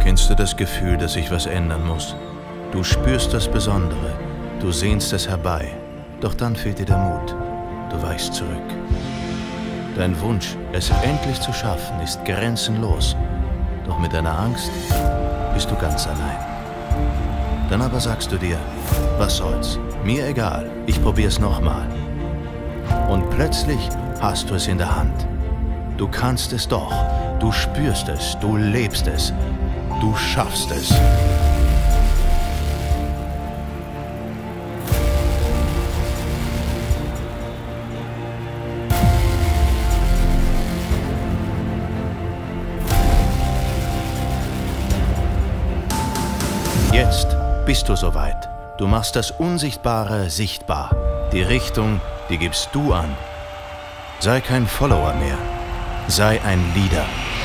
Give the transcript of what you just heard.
Kennst du das Gefühl, dass sich was ändern muss? Du spürst das Besondere, du sehnst es herbei, doch dann fehlt dir der Mut. Du weichst zurück. Dein Wunsch, es endlich zu schaffen, ist grenzenlos, doch mit deiner Angst bist du ganz allein. Dann aber sagst du dir, was soll's, mir egal, ich probier's nochmal. Und plötzlich hast du es in der Hand. Du kannst es doch, du spürst es, du lebst es, du schaffst es. Jetzt bist du soweit. Du machst das Unsichtbare sichtbar. Die Richtung, die gibst du an. Sei kein Follower mehr. Sei ein Leader.